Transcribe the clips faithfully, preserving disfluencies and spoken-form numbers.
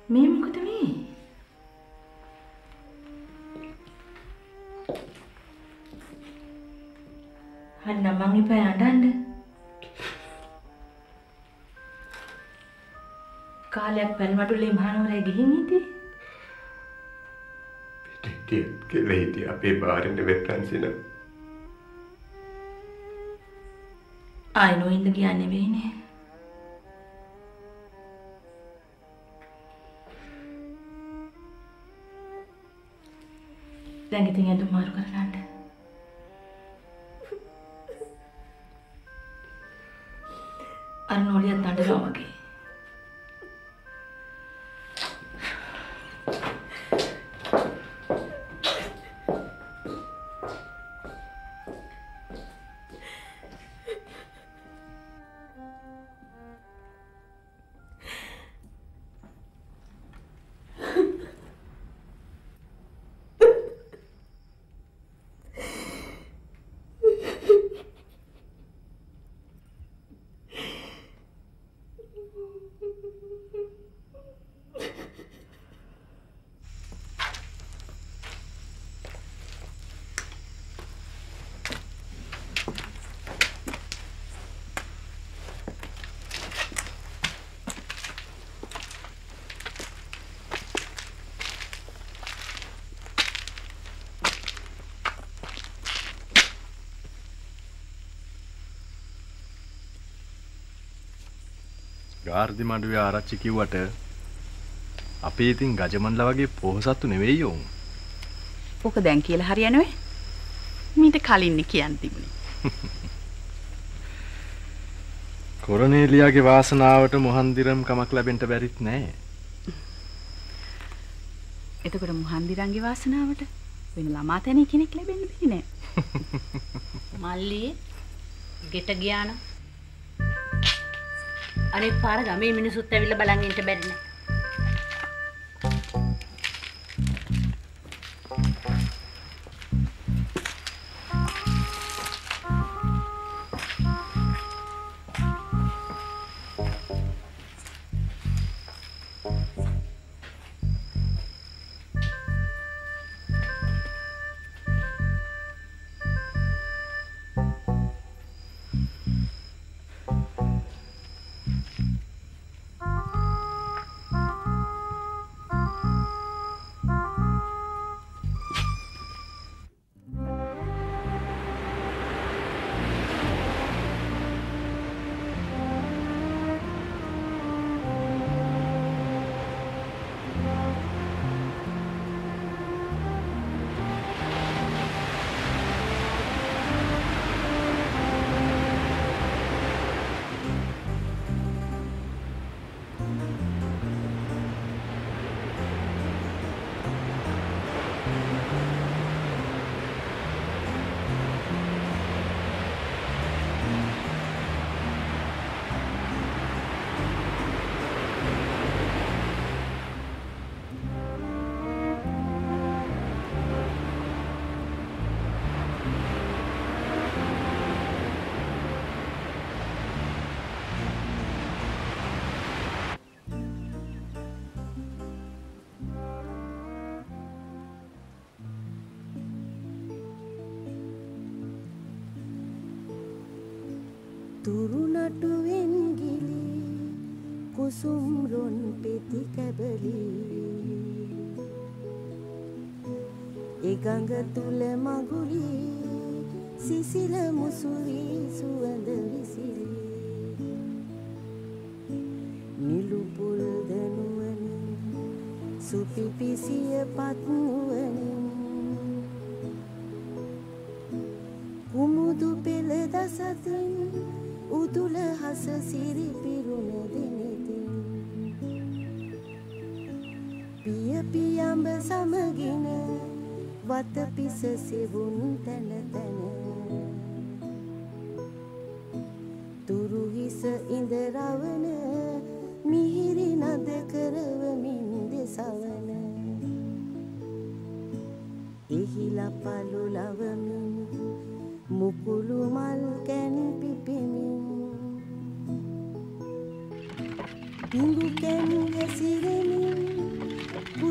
මේ මොකද මේ? හන්න මං ඉපා අඬන්න. කාලයක් පැල්මඩුලේ මහනුවරේ ගිහින් හිටියේ. පිටිය කියලා හිටිය අපේ බාරෙන් වෙත්‍රන්සින. ආයි නොඉන්න ගියා නෙවෙයිනේ. දැන් ඉතින් ඇඳුම් මාරු කරගන්න. අර නෝලියත් අඬනවා වගේ. ගාර්ධි මඩුවේ ආරච්චි කිව්වට අපි ඉතින් ගජමන්ලා වගේ පොහසත්තු නෙවෙයි යෝන්. ඔක දැන් කියලා හරියන්නේ. මීට කලින් කියන්න තිබුණේ. කොරනේලියාගේ වාසනාවට මොහන්දිරම් කමක් ලැබෙන්න බැරිත් නෑ. එතකොට මොහන්දිරන්ගේ වාසනාවට වෙන ළමා තැනේ කෙනෙක් ලැබෙන්න බැරි නෑ. මල්ලි ගෙට ගියා නම් අනෙක් පාර ගමේ මිනිසුත් ඇවිල්ලා බලන් ඉන්න බැරි නෑ. තුරුනටුවෙන් ගිලි කුසුම් රොන් පෙති කැබලි ඒගඟ තුල මගුලි සිසිල මුසුවි සුවඳ විසිරි නිලු පුල් දනුවනින් සුපිපිසිය පත්නුවනින් කුමුදු පෙළ දසතින් උදුල හස සිරි පිරුණ දෙනෙතින් පිය පියඹ සමගින වත පිස සෙවුන් තැන තැන තුරු හිස ඉඳ රවන මිහිරි නද කරවමින් දෙසවන එහිලා පළු ලවමින් මුකුළු මල් කැන් පිපෙමින් පිඟු කැන් හැසිරෙමින්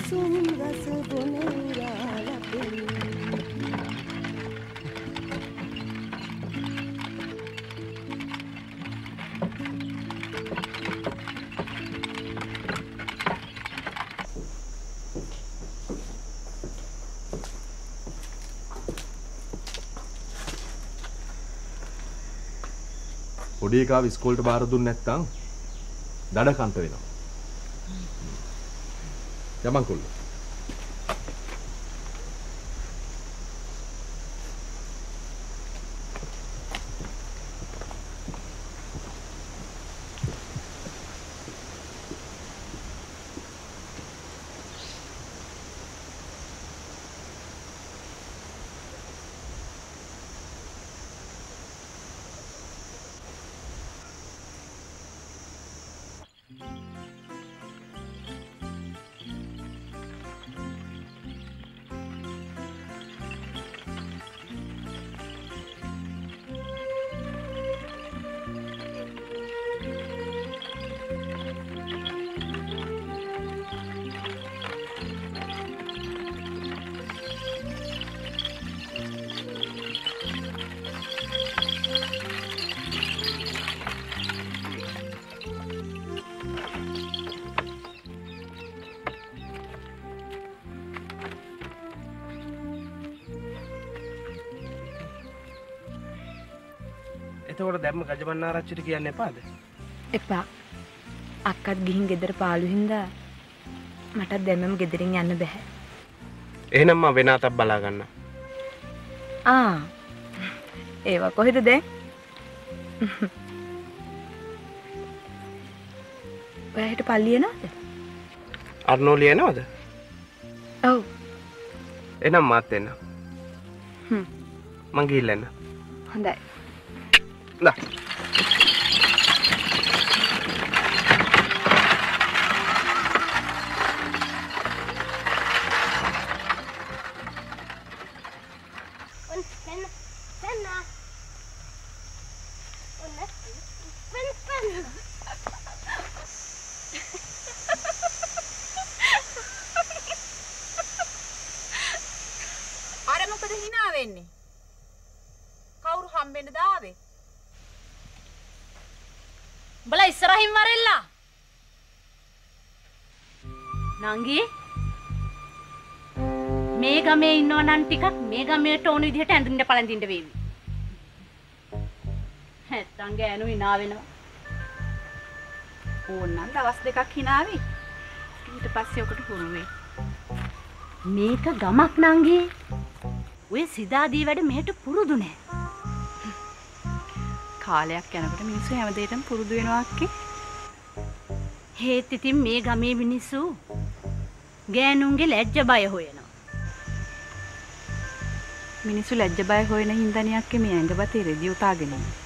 උණුසුම් රස බොන උරා ලැබෙමි. පොඩි එකාව ඉස්කෝලේට බාර දුන්නේ නැත්නම් දඩ කන්ට වෙනවා. යමන් කොල්ල. එතකොට දැම්ම ගජමන්නාරච්චිට කියන්න එපාද? එපා. අක්කත් ගිහින් ගෙදර පාළු හින්දා මටත් දැම්මම ගෙදරින් යන්න බෑ. එහෙනම් මම වෙන අතක් බලා ගන්න. ආ. ඒවා කොහෙද දැන්? ඔයාට පල්ලිය නේද? අර්නෝලි එනවද? ඔව්. එහෙනම් මාත් එන්න. හ්ම්. මං ගිහිල්ලා එන්න. හොඳයි. ලා. අර මොකද hina වෙන්නේ? කවුරු හම්බෙන්නද ආවේ? උඹලා ඉස්සරහින් වරෙල්ලා. නංගි මේ ගමේ ඉන්නව නම් ටිකක් මේ ගමේට ඕන විදිහට ඇඳින්න පළඳින්න වේවි. නැත්තම් ගෑනු hina වෙනවා. ඕන්නම් දවස් දෙකක් hina වෙයි. ඊට පස්සේ ඔකට හුරු වෙයි. මේක ගමක් නංගි. ඔය සිතාදී වැඩ මෙහෙට පුරුදු නෑ. කාලයක් යනකොට මිනිස්සු හැම දෙයකටම පුරුදු වෙනවා අක්කේ. හේත් ඉතින් මේ ගමේ මිනිස්සු ගෑනුන්ගේ ලැජ්ජ බය හොයනවා. මිනිස්සු ලැජ්ජ බය හොයන හින්දානේ අක්කේ මේ ඇඟපතේ රෙදි උතාගෙන ඉන්නේ.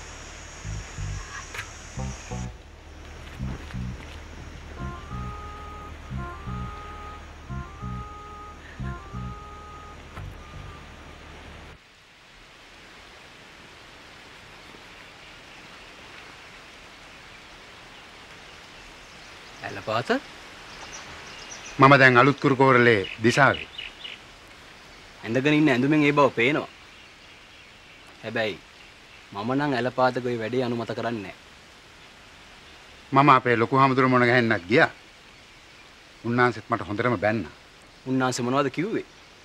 ඇලපාත මම දැන් අලුත් කුරුකෝරලේ දිශාවේ ඇඳගෙන ඉන්න ඇඳුමෙන් ඒ බව පේනවා. හැබැයි මම නම් ඇලපාතක ওই වැඩේ අනුමත කරන්නේ නැහැ. මම අපේ ලොකු හාමුදුරුවෝ මොන ගහන්නක් ගියා. උන්නාන්සෙත් මට හොඳටම බැන්නා. උන්නාන්සේ මොනවද කිව්වේ?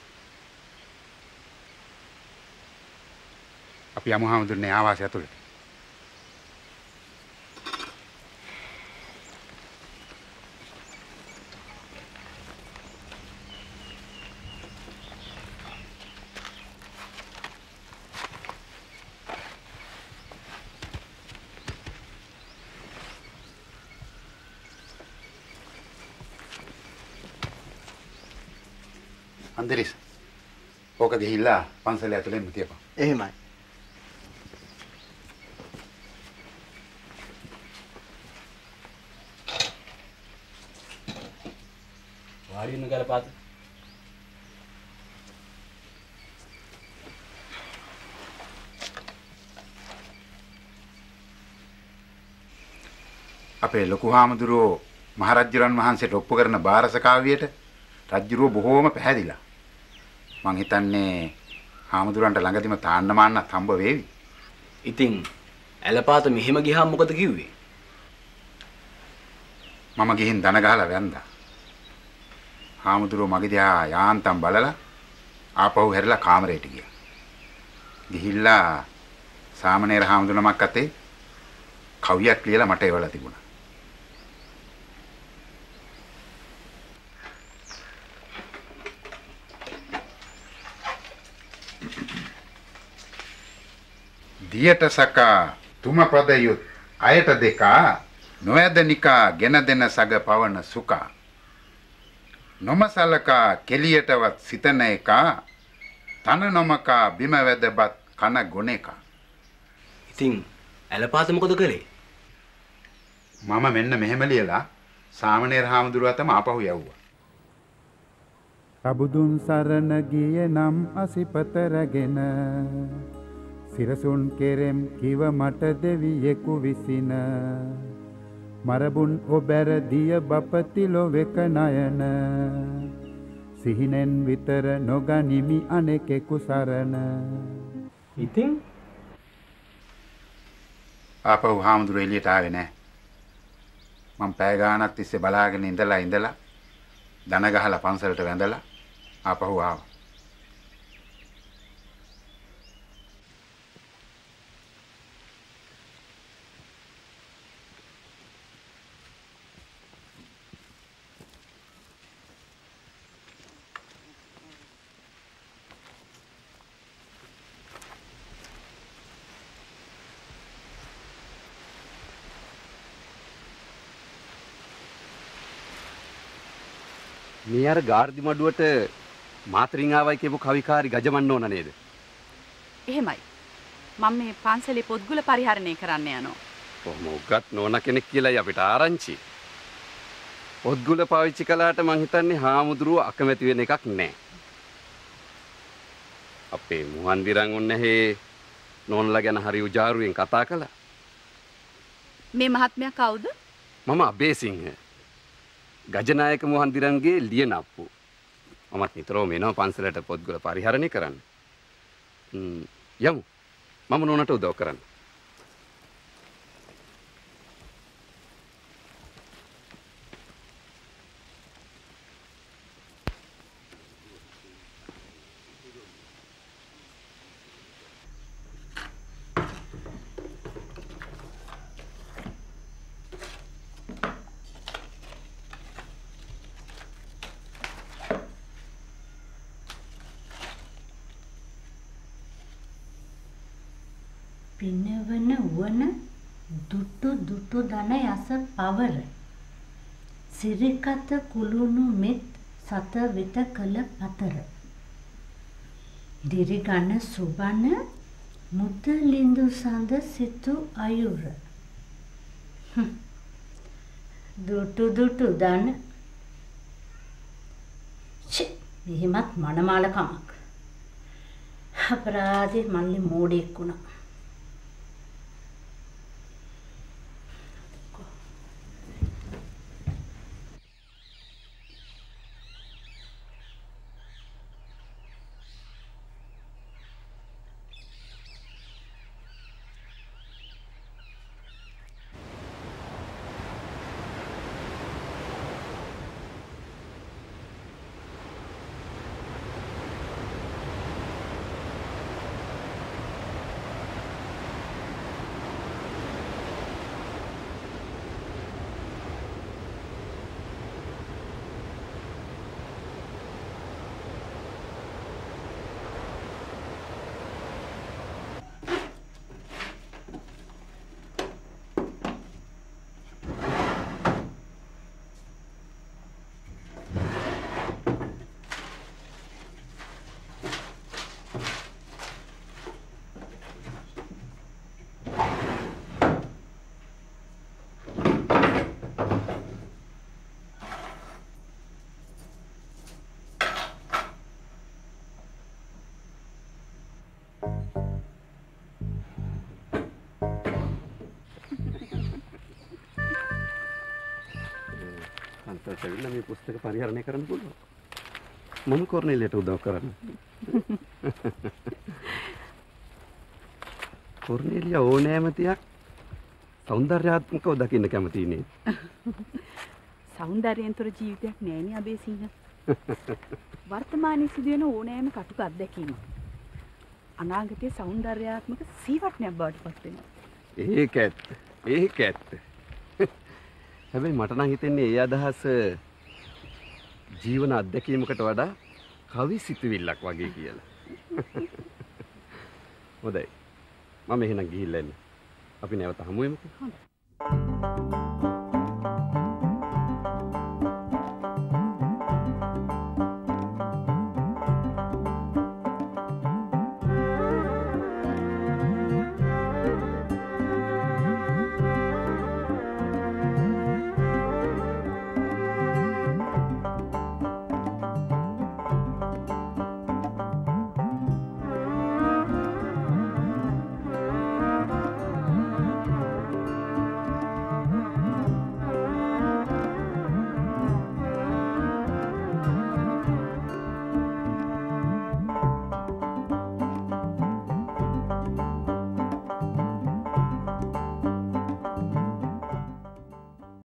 අපි යමු හාමුදුරනේ ආවාසය ඇතුළට. අන්දරිස් ඕක ගිහිල්ලා පන්සල ඇතුලෙන්ම තියපන්. එහෙමයි. වාඩි වෙන්න ගලපාත. අපේ ලොකු හාමුදුරුවෝ මහරජුරන් වහන්සේට ඔප්පු කරන බාරස කාව්‍යයට රජ්ජුරුව බොහෝම පැහැදිලා. මං හිතන්නේ හාමුදුරන්ට ළඟදිම තාන්න මාන්නත් හම්බ වේවි. ඉතින් ඇලපාත මෙහෙම ගියාම මොකද කිව්වේ? මම ගිහින් දන ගහලා වැන්දා. හාමුදුරුව මගේ දිහා යාන්තම් බලලා ආපහු හැරිලා කාමරේට ගියා. ගිහිල්ලා සාමණේර හාමුදුරුවමක් අතේ කවියක් ලියලා මට එවලා තිබුණා. දියට සකා තුම පදයුත් අයට දෙකා නොයදනිකා ගෙන දෙන සග පවන සුකා නොමසලකා කෙලියටවත් සිතන එකා තන නොමකා බිම වැදබත් කන ගොනෙකා. ඉතින් ඇලපාත මොකද කළේ? මම මෙන්න මෙහෙම ලියලා සාමණේර හාමුදුරුවෝ තම ආපහු යවුවා. අබුදුන් සරණ ගියේ නම් අසිපත රැගෙන සිරසුන් කෙරෙම් කිව මට දෙවියෙකු විසින මරබුන් ඔබැර දිය බපති ලොවෙක නයන සිහිනෙන් විතර නොගනිමි අනෙකෙකු සරණ. ඉතින් ආපහු හාමුදුරුවෝ එළියට ආවේ නැහැ. මම පැය ගාණක් තිස්සේ බලාගෙන ඉඳලා ඉඳලා දන ගහලා පන්සලට වැඳලා ආපහු ආවා. මේ අර ගාර්දි මඩුවට මාතරින් ආවයි කියපු කවිකාරි ගජමන්න ඕන නේද? එහෙමයි. මම මේ පන්සලේ පොත්ගුල පරිහරණය කරන්න යනවා. කොහොම උගත් නෝන කෙනෙක් කියලායි අපිට ආරංචි. පොත්ගුල පාවිච්චි කළාට මං හිතන්නේ හාමුදුරුව අකමැති වෙන එකක් නෑ. අපේ මුහන්දිරන් උන්නහේ නෝනලා ගැන හරි උජාරුවෙන් කතා කළා. මේ මහත්මයා කවුද? මම අබේසිංහ. ගජනායක මුහන්දිරන්ගේ ලියනප්පු. මමත් නිතරම එනවා පන්සලට පොත්ගුල පරිහරණය කරන්න. යමු. මම නෝනට උදව් කරන්න. පිනවන වන දුටු දුටු දන යස පවර සිරිකත කුළුණු මෙත් සත විත කළ පතර දිරිගන සුබන මුතලින්දු සඳ සිතු අයුර දුටු දුටු දන චි මෙහිමත් මනමාල කමක් අපරාධේ මල්ලි මෝඩෙක් වුණා. අන්තර්ජාලයෙන් මේ පුස්තක පරිහරණය කරන්න පුළුවන්. මම කොර්නේලියට උදව් කරන්න. කොර්නේලියා ඕනෑම තියක් සෞන්දර්යාත්මකව දකින්න කැමති නේ. සෞන්දර්යයෙන්තර ජීවිතයක් නෑනේ අබේසිංහ. වර්තමානයේ සිදුවෙන ඕනෑම කටුක අත්දැකීම අනාගතයේ සෞන්දර්යාත්මක සීවටනයක් බවට පත් වෙනවා. ඒක ඇත්ත. ඒක ඇත්ත. හැබැයි මට නම් හිතෙන්නේ ඒ අදහස ජීවන අත්දැකීමකට වඩා කවි සිතුවිල්ලක් වගේ කියලා. හොඳයි. මම එහෙනම් ගිහිල්ලා එන්න. අපි නැවත හමු වෙමුකෝ. හොඳයි.